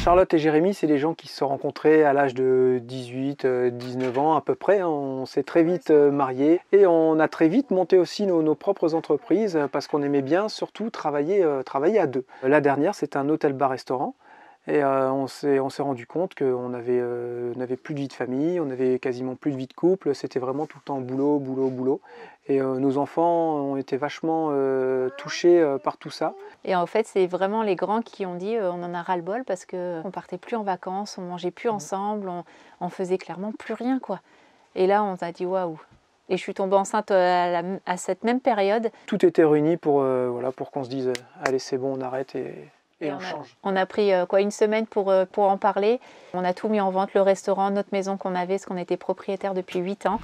Charlotte et Jérémy, c'est des gens qui se sont rencontrés à l'âge de 18, 19 ans à peu près. On s'est très vite mariés et on a très vite monté aussi nos propres entreprises parce qu'on aimait bien surtout travailler à deux. La dernière, c'est un hôtel-bar-restaurant. Et on s'est rendu compte qu'on n'avait plus de vie de famille, on n'avait quasiment plus de vie de couple, c'était vraiment tout le temps boulot, boulot, boulot. Et nos enfants ont été vachement touchés par tout ça. Et en fait, c'est vraiment les grands qui ont dit on en a ras-le-bol parce qu'on partait plus en vacances, on mangeait plus ensemble, on faisait clairement plus rien, quoi. Et là, on a dit waouh. Et je suis tombée enceinte à cette même période. Tout était réuni pour qu'on se dise allez, c'est bon, on arrête et on change. On a pris une semaine pour en parler. On a tout mis en vente, le restaurant, notre maison qu'on avait, parce qu'on était propriétaire depuis 8 ans.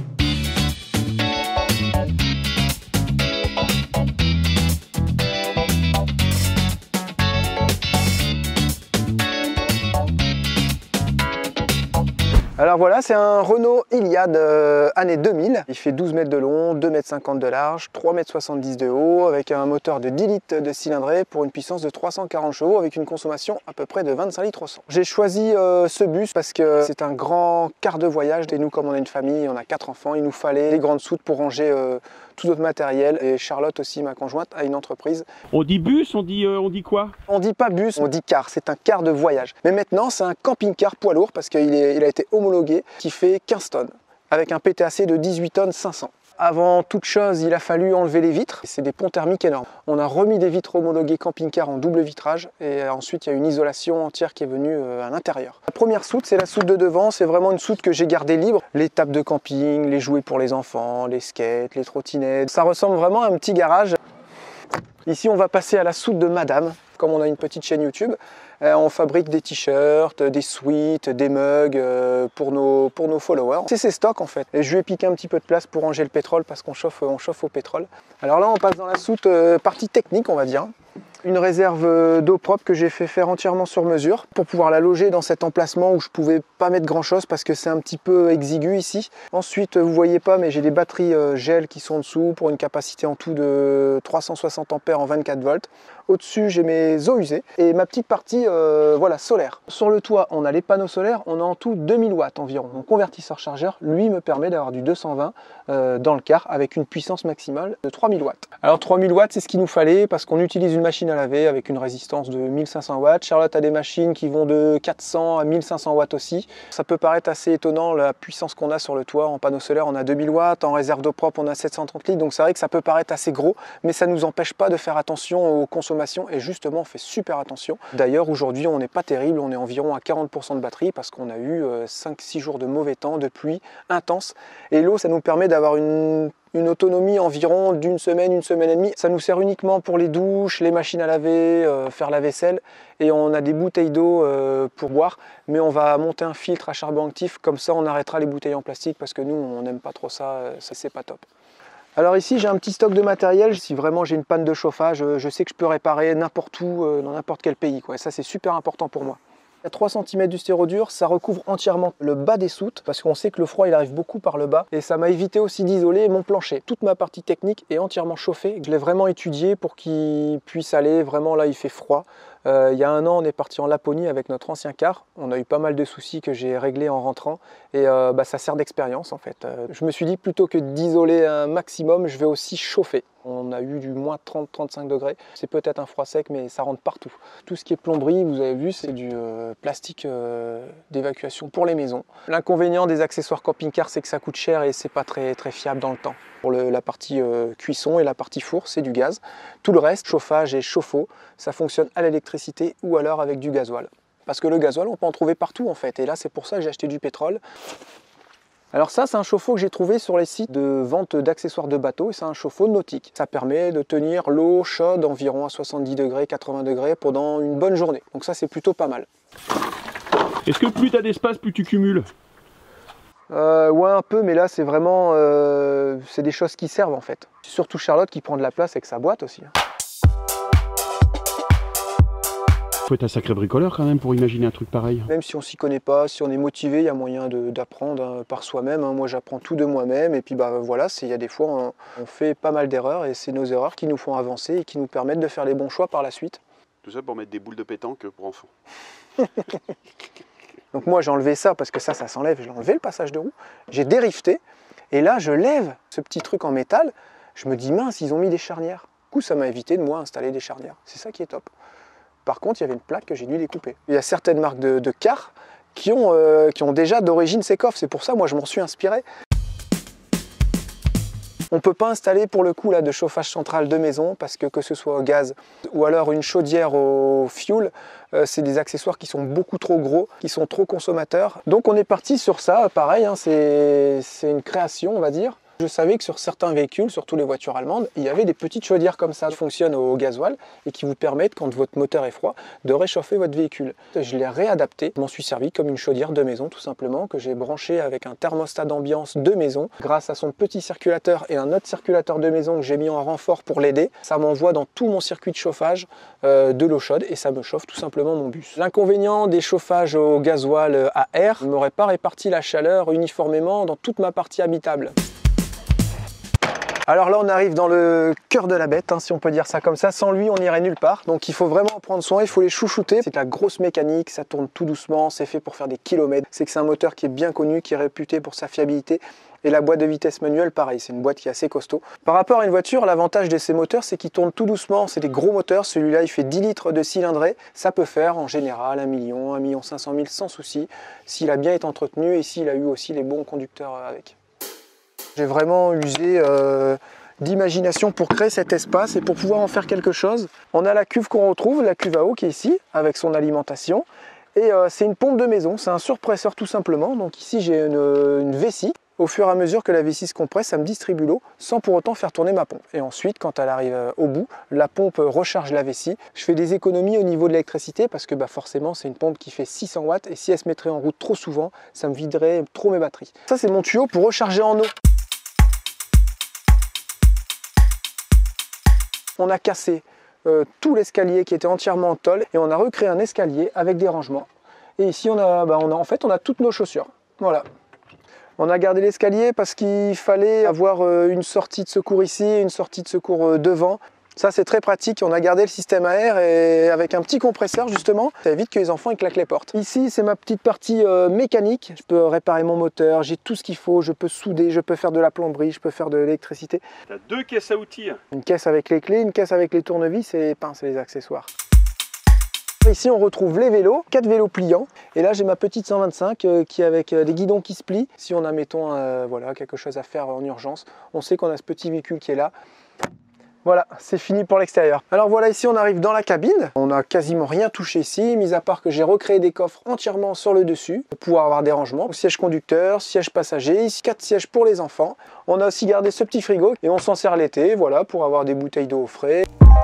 Alors voilà, c'est un Renault Iliad année 2000. Il fait 12 mètres de long, 2,50 m de large, 3,70 m de haut, avec un moteur de 10 litres de cylindrée pour une puissance de 340 chevaux, avec une consommation à peu près de 25 litres au 100. J'ai choisi ce bus parce que c'est un grand quart de voyage. Et nous, comme on a une famille, on a 4 enfants, il nous fallait des grandes soutes pour ranger tout notre matériel. Et Charlotte aussi, ma conjointe, a une entreprise. On dit bus, on dit quoi? On dit pas bus, on dit car, c'est un car de voyage. Mais maintenant, c'est un camping-car poids lourd parce qu'il a été homologué, qui fait 15 tonnes, avec un PTAC de 18 tonnes 500. Avant toute chose, il a fallu enlever les vitres. C'est des ponts thermiques énormes. On a remis des vitres homologuées camping-car en double vitrage et ensuite il y a une isolation entière qui est venue à l'intérieur. La première soute, c'est la soute de devant. C'est vraiment une soute que j'ai gardée libre. Les tables de camping, les jouets pour les enfants, les skates, les trottinettes. Ça ressemble vraiment à un petit garage. Ici, on va passer à la soute de Madame. Comme on a une petite chaîne YouTube, on fabrique des t-shirts, des sweats, des mugs pour nos followers. C'est ses stocks en fait. Et je lui ai piqué un petit peu de place pour ranger le pétrole parce qu'on chauffe au pétrole. Alors là, on passe dans la soute partie technique, on va dire. Une réserve d'eau propre que j'ai fait faire entièrement sur mesure pour pouvoir la loger dans cet emplacement où je pouvais pas mettre grand chose parce que c'est un petit peu exigu ici. Ensuite, vous voyez pas, mais j'ai des batteries gel qui sont en dessous pour une capacité en tout de 360 ampères en 24 volts. Au-dessus, j'ai mes eaux usées et ma petite partie solaire. Sur le toit, on a les panneaux solaires, on a en tout 2000 watts environ. Mon convertisseur chargeur, lui, me permet d'avoir du 220 dans le car avec une puissance maximale de 3000 watts. Alors 3000 watts, c'est ce qu'il nous fallait parce qu'on utilise une machine à laver avec une résistance de 1500 watts. Charlotte a des machines qui vont de 400 à 1500 watts aussi. Ça peut paraître assez étonnant la puissance qu'on a sur le toit. En panneau solaire, on a 2000 watts, en réserve d'eau propre, on a 730 litres. Donc c'est vrai que ça peut paraître assez gros, mais ça ne nous empêche pas de faire attention aux consommations et justement on fait super attention. D'ailleurs aujourd'hui on n'est pas terrible, on est environ à 40% de batterie parce qu'on a eu 5-6 jours de mauvais temps, de pluie intense et l'eau ça nous permet d'avoir une autonomie environ d'une semaine, une semaine et demie. Ça nous sert uniquement pour les douches, les machines à laver, faire la vaisselle et on a des bouteilles d'eau pour boire mais on va monter un filtre à charbon actif, comme ça on arrêtera les bouteilles en plastique parce que nous on n'aime pas trop ça, c'est pas top. Alors ici j'ai un petit stock de matériel, si vraiment j'ai une panne de chauffage, je sais que je peux réparer n'importe où, dans n'importe quel pays, quoi. Et ça c'est super important pour moi. Il y a 3 cm du stérodure, ça recouvre entièrement le bas des soutes parce qu'on sait que le froid il arrive beaucoup par le bas et ça m'a évité aussi d'isoler mon plancher. Toute ma partie technique est entièrement chauffée, je l'ai vraiment étudié pour qu'il puisse aller, vraiment là il fait froid. Il y a un an on est parti en Laponie avec notre ancien car, on a eu pas mal de soucis que j'ai réglés en rentrant et ça sert d'expérience en fait. Je me suis dit plutôt que d'isoler un maximum, je vais aussi chauffer. On a eu du moins 30-35 degrés, c'est peut-être un froid sec mais ça rentre partout. Tout ce qui est plomberie, vous avez vu, c'est du plastique d'évacuation pour les maisons. L'inconvénient des accessoires camping-car, c'est que ça coûte cher et c'est pas très fiable dans le temps. Pour la partie cuisson et la partie four, c'est du gaz. Tout le reste, chauffage et chauffe-eau, ça fonctionne à l'électricité ou alors avec du gasoil. Parce que le gasoil, on peut en trouver partout en fait. Et là, c'est pour ça que j'ai acheté du pétrole. Alors ça, c'est un chauffe-eau que j'ai trouvé sur les sites de vente d'accessoires de bateau. Et c'est un chauffe-eau nautique. Ça permet de tenir l'eau chaude environ à 70 degrés, 80 degrés pendant une bonne journée. Donc ça, c'est plutôt pas mal. Est-ce que plus tu as d'espace, plus tu cumules? Ouais un peu, mais là c'est vraiment c'est des choses qui servent en fait. C'est surtout Charlotte qui prend de la place avec sa boîte aussi. Faut être un sacré bricoleur quand même pour imaginer un truc pareil. Même si on s'y connaît pas, si on est motivé, il y a moyen d'apprendre par soi-même. Moi j'apprends tout de moi-même et puis voilà, il y a des fois on fait pas mal d'erreurs et c'est nos erreurs qui nous font avancer et qui nous permettent de faire les bons choix par la suite. Tout ça pour mettre des boules de pétanque pour enfants. Donc moi j'ai enlevé ça parce que ça s'enlève, j'ai enlevé le passage de roue, j'ai dérifté, et là je lève ce petit truc en métal, je me dis mince, ils ont mis des charnières. Du coup ça m'a évité de moi installer des charnières, c'est ça qui est top. Par contre il y avait une plaque que j'ai dû découper. Il y a certaines marques de cars qui ont déjà d'origine ces coffres, c'est pour ça moi je m'en suis inspiré. On ne peut pas installer pour le coup là, de chauffage central de maison parce que ce soit au gaz ou alors une chaudière au fioul, c'est des accessoires qui sont beaucoup trop gros, qui sont trop consommateurs. Donc on est parti sur ça, pareil, hein, c'est une création on va dire. Je savais que sur certains véhicules, surtout les voitures allemandes, il y avait des petites chaudières comme ça qui fonctionnent au gasoil et qui vous permettent, quand votre moteur est froid, de réchauffer votre véhicule. Je l'ai réadapté, je m'en suis servi comme une chaudière de maison tout simplement, que j'ai branché avec un thermostat d'ambiance de maison. Grâce à son petit circulateur et un autre circulateur de maison que j'ai mis en renfort pour l'aider, ça m'envoie dans tout mon circuit de chauffage de l'eau chaude et ça me chauffe tout simplement mon bus. L'inconvénient des chauffages au gasoil à air, je ne m'aurais pas réparti la chaleur uniformément dans toute ma partie habitable. Alors là on arrive dans le cœur de la bête, hein, si on peut dire ça comme ça. Sans lui on n'irait nulle part, donc il faut vraiment en prendre soin, il faut les chouchouter. C'est de la grosse mécanique, ça tourne tout doucement, c'est fait pour faire des kilomètres. C'est que c'est un moteur qui est bien connu, qui est réputé pour sa fiabilité. Et la boîte de vitesse manuelle, pareil, c'est une boîte qui est assez costaud. Par rapport à une voiture, l'avantage de ces moteurs, c'est qu'ils tournent tout doucement. C'est des gros moteurs, celui-là il fait 10 litres de cylindrée. Ça peut faire en général 1 million, 1 500 000 sans souci, s'il a bien été entretenu et s'il a eu aussi les bons conducteurs avec. J'ai vraiment usé d'imagination pour créer cet espace et pour pouvoir en faire quelque chose. On a la cuve qu'on retrouve, la cuve à eau qui est ici, avec son alimentation. Et c'est une pompe de maison, c'est un surpresseur tout simplement. Donc ici j'ai une vessie. Au fur et à mesure que la vessie se compresse, ça me distribue l'eau sans pour autant faire tourner ma pompe. Et ensuite, quand elle arrive au bout, la pompe recharge la vessie. Je fais des économies au niveau de l'électricité parce que forcément c'est une pompe qui fait 600 watts et si elle se mettrait en route trop souvent, ça me viderait trop mes batteries. Ça c'est mon tuyau pour recharger en eau. On a cassé tout l'escalier qui était entièrement en tôle et on a recréé un escalier avec des rangements. Et ici on a toutes nos chaussures. Voilà. On a gardé l'escalier parce qu'il fallait avoir une sortie de secours ici et une sortie de secours devant. Ça c'est très pratique, on a gardé le système à air et avec un petit compresseur justement, ça évite que les enfants ils claquent les portes. Ici c'est ma petite partie mécanique, je peux réparer mon moteur, j'ai tout ce qu'il faut, je peux souder, je peux faire de la plomberie, je peux faire de l'électricité. Tu as 2 caisses à outils. Une caisse avec les clés, une caisse avec les tournevis et les pinces et les accessoires. Ici on retrouve les vélos, 4 vélos pliants et là j'ai ma petite 125 qui est avec des guidons qui se plient. Si on a mettons voilà, quelque chose à faire en urgence, on sait qu'on a ce petit véhicule qui est là. Voilà, c'est fini pour l'extérieur. Alors voilà, ici on arrive dans la cabine. On n'a quasiment rien touché ici, mis à part que j'ai recréé des coffres entièrement sur le dessus pour pouvoir avoir des rangements. Siège conducteur, siège passager, ici 4 sièges pour les enfants. On a aussi gardé ce petit frigo et on s'en sert l'été, voilà, pour avoir des bouteilles d'eau au frais.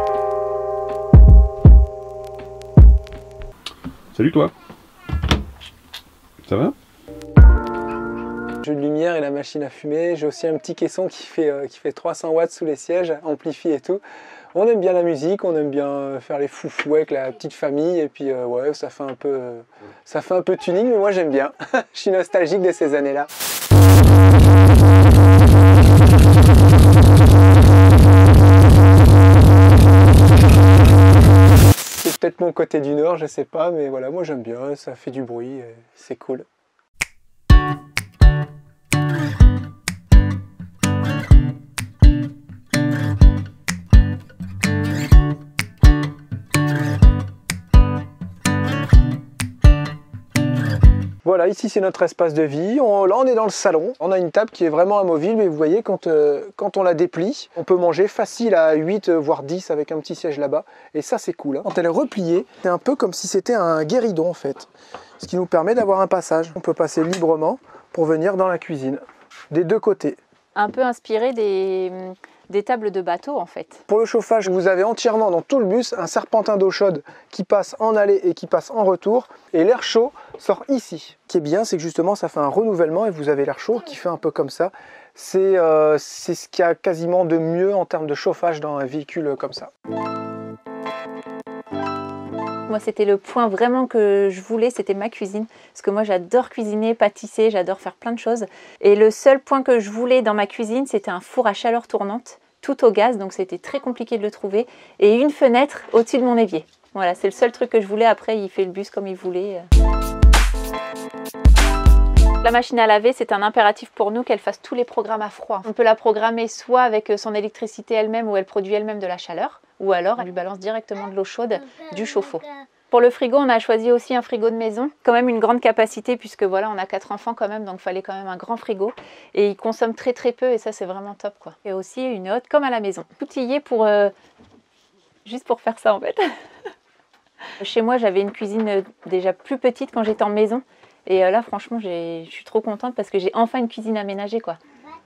Salut toi. Ça va? Jeu de lumière et la machine à fumer. J'ai aussi un petit caisson qui fait 300 watts sous les sièges, amplifié et tout. On aime bien la musique, on aime bien faire les foufous avec la petite famille et puis ouais, ça fait un peu tuning, mais moi j'aime bien. Je suis nostalgique de ces années-là. C'est peut-être mon côté du Nord, je sais pas, mais voilà, moi j'aime bien, ça fait du bruit, c'est cool. Voilà, ici c'est notre espace de vie. Là on est dans le salon. On a une table qui est vraiment amovible, mais vous voyez quand on la déplie, on peut manger facile à 8 voire 10 avec un petit siège là-bas. Et ça c'est cool. Hein. Quand elle est repliée, c'est un peu comme si c'était un guéridon en fait. Ce qui nous permet d'avoir un passage. On peut passer librement pour venir dans la cuisine. Des deux côtés. Un peu inspiré des tables de bateau en fait. Pour le chauffage, vous avez entièrement dans tout le bus un serpentin d'eau chaude qui passe en aller et qui passe en retour et l'air chaud sort ici. Ce qui est bien, c'est que justement ça fait un renouvellement et vous avez l'air chaud qui fait un peu comme ça. C'est ce qu'il y a quasiment de mieux en termes de chauffage dans un véhicule comme ça. Moi, c'était le point vraiment que je voulais, c'était ma cuisine. Parce que moi, j'adore cuisiner, pâtisser, j'adore faire plein de choses. Et le seul point que je voulais dans ma cuisine, c'était un four à chaleur tournante, tout au gaz. Donc, c'était très compliqué de le trouver. Et une fenêtre au-dessus de mon évier. Voilà, c'est le seul truc que je voulais. Après, il fait le bus comme il voulait. La machine à laver, c'est un impératif pour nous qu'elle fasse tous les programmes à froid. On peut la programmer soit avec son électricité elle-même où elle produit elle-même de la chaleur, ou alors elle lui balance directement de l'eau chaude du chauffe-eau. Pour le frigo, on a choisi aussi un frigo de maison, quand même une grande capacité puisque voilà, on a 4 enfants quand même, donc il fallait quand même un grand frigo. Et il consomme très peu et ça c'est vraiment top quoi. Et aussi une hotte comme à la maison. Outillé pour juste pour faire ça en fait. Chez moi, j'avais une cuisine déjà plus petite quand j'étais en maison. Et là, franchement, je suis trop contente parce que j'ai enfin une cuisine aménagée, quoi.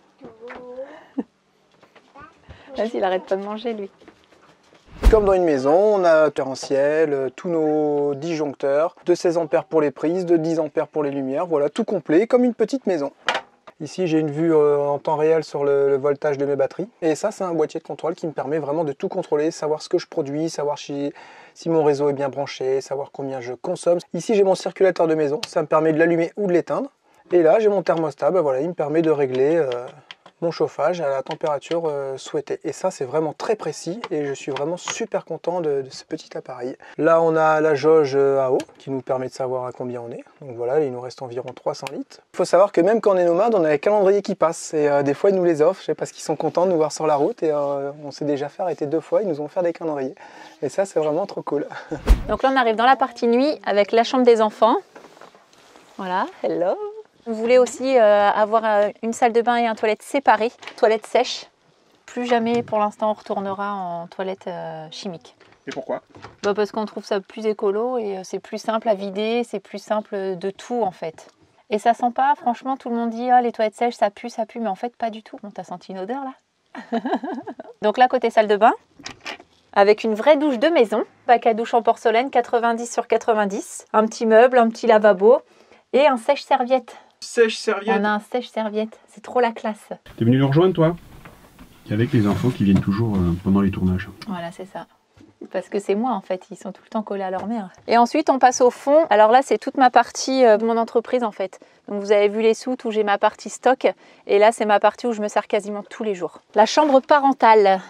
Vas-y, il arrête pas de manger, lui. Comme dans une maison, on a un différentiel, tous nos disjoncteurs, de 16 ampères pour les prises, de 10 ampères pour les lumières, voilà, tout complet, comme une petite maison. Ici, j'ai une vue en temps réel sur le voltage de mes batteries. Et ça, c'est un boîtier de contrôle qui me permet vraiment de tout contrôler, savoir ce que je produis, savoir si mon réseau est bien branché, savoir combien je consomme. Ici, j'ai mon circulateur de maison, ça me permet de l'allumer ou de l'éteindre. Et là, j'ai mon thermostat, voilà, il me permet de régler mon chauffage à la température souhaitée. Et ça, c'est vraiment très précis et je suis vraiment super content de ce petit appareil. Là, on a la jauge à eau qui nous permet de savoir à combien on est. Donc voilà, il nous reste environ 300 litres. Il faut savoir que même quand on est nomade, on a les calendriers qui passent et des fois, ils nous les offrent. Je sais parce qu'ils sont contents de nous voir sur la route et on s'est déjà fait arrêter 2 fois. Ils nous ont offert des calendriers. Et ça, c'est vraiment trop cool. Donc là, on arrive dans la partie nuit avec la chambre des enfants. Voilà, hello. On voulait aussi avoir une salle de bain et un toilette séparées, toilette sèche. Plus jamais pour l'instant on retournera en toilette chimique. Et pourquoi? Parce qu'on trouve ça plus écolo et c'est plus simple à vider, c'est plus simple de tout en fait. Et ça sent pas, franchement tout le monde dit les toilettes sèches ça pue, mais en fait pas du tout. Bon, t'as senti une odeur là? Donc là côté salle de bain, avec une vraie douche de maison, bac à douche en porcelaine 90 sur 90, un petit meuble, un petit lavabo et un sèche-serviette. Sèche-serviette. On a un sèche-serviette, c'est trop la classe. T'es venu nous rejoindre toi? Avec les infos qui viennent toujours pendant les tournages. Voilà, c'est ça. Parce que c'est moi en fait, ils sont tout le temps collés à leur mère. Et ensuite on passe au fond. Alors là c'est toute ma partie de mon entreprise en fait. Donc vous avez vu les soutes où j'ai ma partie stock. Et là c'est ma partie où je me sers quasiment tous les jours. La chambre parentale.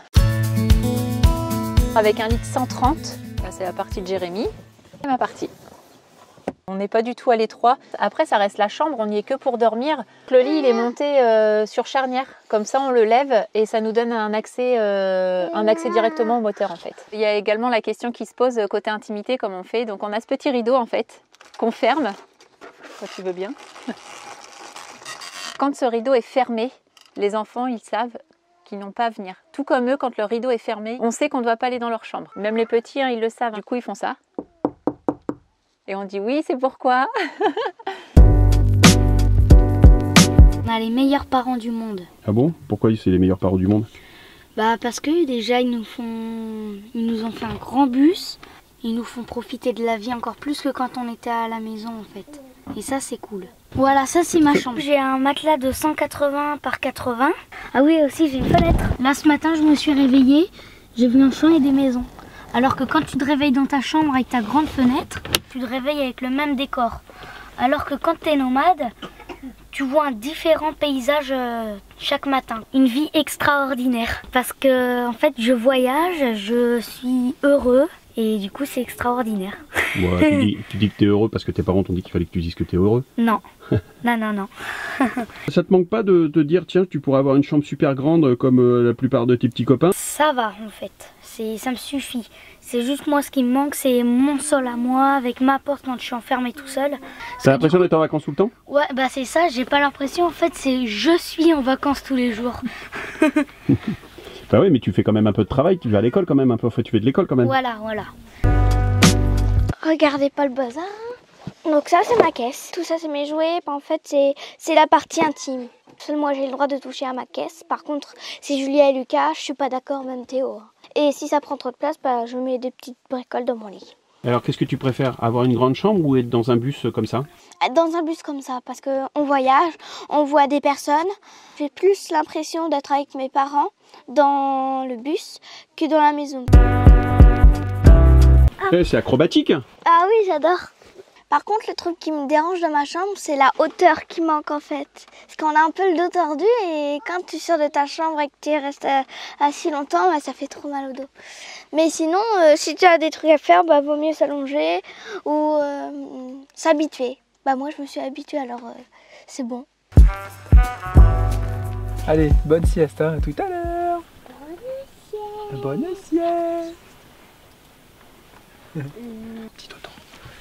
Avec un lit de 130. Là c'est la partie de Jérémy. C'est ma partie. On n'est pas du tout à l'étroit. Après, ça reste la chambre, on n'y est que pour dormir. Le lit, il est monté sur charnière. Comme ça, on le lève et ça nous donne un accès directement au moteur, en fait. Il y a également la question qui se pose côté intimité, comme on fait. Donc, on a ce petit rideau, en fait, qu'on ferme. Ça, tu veux bien? Quand ce rideau est fermé, les enfants, ils savent qu'ils n'ont pas à venir. Tout comme eux, quand le rideau est fermé, on sait qu'on ne doit pas aller dans leur chambre. Même les petits, ils le savent. Du coup, ils font ça. Et on dit oui, c'est pourquoi. On a les meilleurs parents du monde. Ah bon? Pourquoi c'est les meilleurs parents du monde? Parce que déjà ils nous ont fait un grand bus. Ils nous font profiter de la vie encore plus que quand on était à la maison en fait. Et ça c'est cool. Voilà, ça c'est ma chambre. J'ai un matelas de 180 par 80. Ah oui, aussi j'ai une fenêtre. Là ce matin je me suis réveillée, j'ai vu un champ et des maisons. Alors que quand tu te réveilles dans ta chambre avec ta grande fenêtre, tu te réveilles avec le même décor. Alors que quand tu es nomade, tu vois un différent paysage chaque matin. Une vie extraordinaire. Parce que en fait, je voyage, je suis heureux et du coup, c'est extraordinaire. Ouais, tu dis que tu es heureux parce que tes parents t'ont dit qu'il fallait que tu dises que tu es heureux? Non. Non. Ça te manque pas de te dire, tiens, tu pourrais avoir une chambre super grande comme la plupart de tes petits copains? Ça va en fait. Ça me suffit. C'est juste moi ce qui me manque, c'est mon sol à moi, avec ma porte quand je suis enfermée tout seul. T'as l'impression d'être en vacances tout le temps? Ouais, c'est ça, j'ai pas l'impression, en fait, c'est je suis en vacances tous les jours. Bah oui, mais tu fais quand même un peu de travail, tu vas à l'école quand même, un peu, enfin, tu fais de l'école quand même. Voilà. Regardez pas le bazar. Donc ça, c'est ma caisse. Tout ça, c'est mes jouets. En fait, c'est la partie intime. Seul moi, j'ai le droit de toucher à ma caisse. Par contre, si Julia et Lucas, je suis pas d'accord, même Théo. Et si ça prend trop de place, je mets des petites bricoles dans mon lit. Alors, qu'est-ce que tu préfères? Avoir une grande chambre ou être dans un bus comme ça? Dans un bus comme ça, parce qu'on voyage, on voit des personnes. J'ai plus l'impression d'être avec mes parents dans le bus que dans la maison. C'est acrobatique. Ah oui, j'adore. Par contre, le truc qui me dérange dans ma chambre, c'est la hauteur qui manque en fait. Parce qu'on a un peu le dos tordu et quand tu sors de ta chambre et que tu restes assis longtemps, bah, ça fait trop mal au dos. Mais sinon, si tu as des trucs à faire, bah, vaut mieux s'allonger ou s'habituer. Bah, moi, je me suis habituée, alors c'est bon. Allez, bonne sieste, hein, à tout à l'heure. Bonne sieste. Petit auto.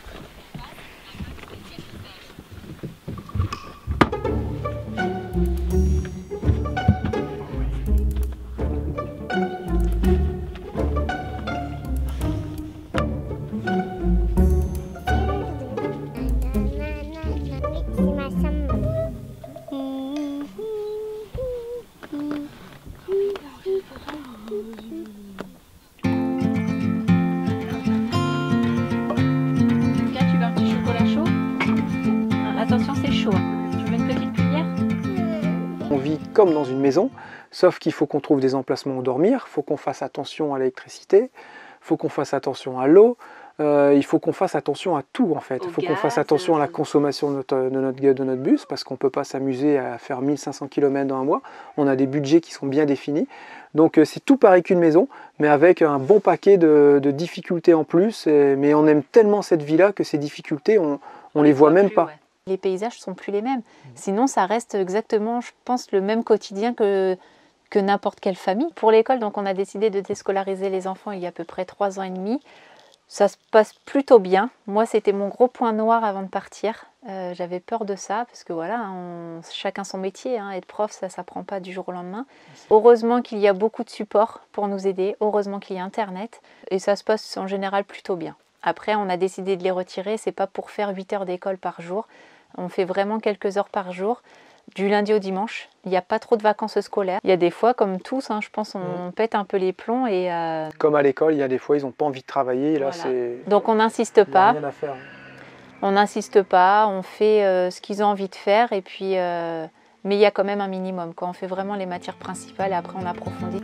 Attention, c'est chaud. Tu veux une petite cuillère? On vit comme dans une maison, sauf qu'il faut qu'on trouve des emplacements où dormir, il faut qu'on fasse attention à l'électricité, il faut qu'on fasse attention à l'eau, il faut qu'on fasse attention à tout en fait. Il faut qu'on fasse attention à la consommation de notre bus, parce qu'on ne peut pas s'amuser à faire 1500 km dans un mois. On a des budgets qui sont bien définis. Donc c'est tout pareil qu'une maison, mais avec un bon paquet de difficultés en plus. Mais on aime tellement cette vie-là que ces difficultés, on les voit même pas. Ouais. Les paysages sont plus les mêmes. Sinon, ça reste exactement, je pense, le même quotidien que n'importe quelle famille. Pour l'école, donc, on a décidé de déscolariser les enfants il y a à peu près 3 ans et demi. Ça se passe plutôt bien. Moi, c'était mon gros point noir avant de partir. J'avais peur de ça parce que voilà, chacun son métier. Hein, être prof, ça ne s'apprend pas du jour au lendemain. Heureusement qu'il y a beaucoup de supports pour nous aider. Heureusement qu'il y a Internet. Et ça se passe en général plutôt bien. Après, on a décidé de les retirer. Ce n'est pas pour faire 8 heures d'école par jour. On fait vraiment quelques heures par jour, du lundi au dimanche. Il n'y a pas trop de vacances scolaires. Il y a des fois, comme tous, hein, je pense, on pète un peu les plombs. Et, Comme à l'école, il y a des fois, ils n'ont pas envie de travailler. Et là, voilà. Donc on n'insiste pas. Rien à faire. On n'insiste pas, on fait ce qu'ils ont envie de faire. Et puis, mais il y a quand même un minimum. Quand on fait vraiment les matières principales, et après on approfondit.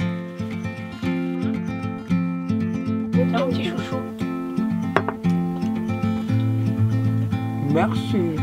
Tiens, petit chouchou. Merci.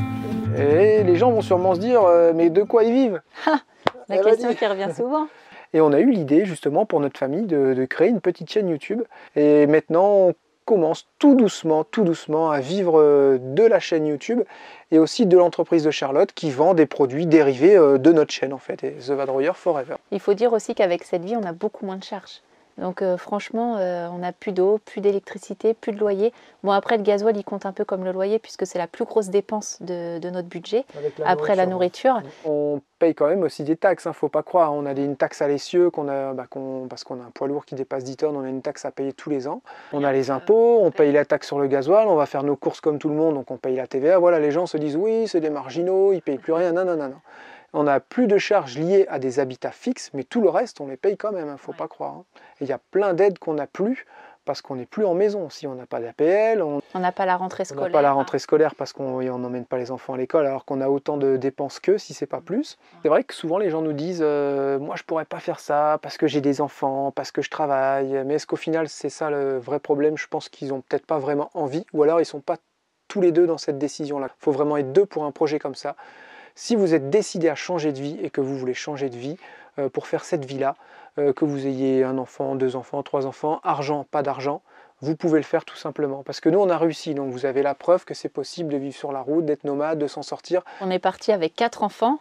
Et les gens vont sûrement se dire, mais de quoi ils vivent? La question qui revient souvent. Et on a eu l'idée justement pour notre famille de créer une petite chaîne YouTube. Et maintenant, on commence tout doucement à vivre de la chaîne YouTube et aussi de l'entreprise de Charlotte qui vend des produits dérivés de notre chaîne en fait, et The Vadrouilleur Forever. Il faut dire aussi qu'avec cette vie, on a beaucoup moins de charges. Donc franchement, on n'a plus d'eau, plus d'électricité, plus de loyer. Bon, après, le gasoil, il compte un peu comme le loyer puisque c'est la plus grosse dépense de notre budget, après la nourriture. On paye quand même aussi des taxes, hein, faut pas croire. On a une taxe à l'essieu, parce qu'on a un poids lourd qui dépasse 10 tonnes, on a une taxe à payer tous les ans. On a les impôts, on paye la taxe sur le gasoil, on va faire nos courses comme tout le monde, donc on paye la TVA. Voilà, les gens se disent oui, c'est des marginaux, ils ne payent plus rien. Non. On n'a plus de charges liées à des habitats fixes, mais tout le reste, on les paye quand même, il ne faut pas croire. Hein. Et il y a plein d'aides qu'on n'a plus, parce qu'on n'est plus en maison. Si on n'a pas d'APL, on n'a pas la rentrée scolaire. On n'a pas la rentrée scolaire parce qu'on n'emmène pas les enfants à l'école, alors qu'on a autant de dépenses qu'eux, si c'est pas plus. C'est vrai que souvent les gens nous disent moi je pourrais pas faire ça parce que j'ai des enfants, parce que je travaille. Mais est-ce qu'au final c'est ça le vrai problème? Je pense qu'ils n'ont peut-être pas vraiment envie, ou alors ils ne sont pas tous les deux dans cette décision-là. Il faut vraiment être deux pour un projet comme ça. Si vous êtes décidé à changer de vie et que vous voulez changer de vie pour faire cette vie-là, que vous ayez un enfant, 2 enfants, 3 enfants, argent, pas d'argent, vous pouvez le faire tout simplement. Parce que nous, on a réussi. Donc vous avez la preuve que c'est possible de vivre sur la route, d'être nomade, de s'en sortir. On est parti avec 4 enfants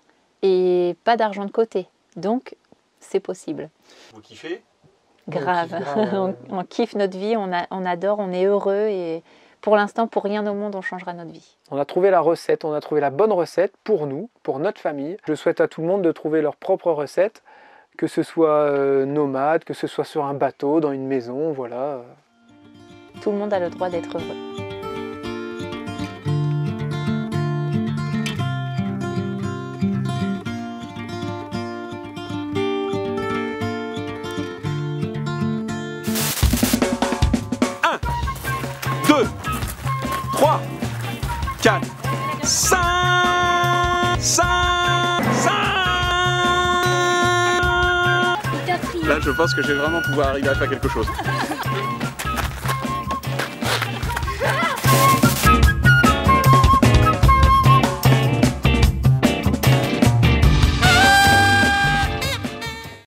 et pas d'argent de côté. Donc, c'est possible. Vous kiffez? Grave. On kiffe notre vie, on adore, on est heureux et pour l'instant, pour rien au monde, on changera notre vie. On a trouvé la recette, on a trouvé la bonne recette pour nous, pour notre famille. Je souhaite à tout le monde de trouver leur propre recette, que ce soit nomade, que ce soit sur un bateau, dans une maison, voilà. Tout le monde a le droit d'être heureux. Un, 2, 3, 4, 5, 5. Là, je pense que je vais vraiment pouvoir arriver à faire quelque chose.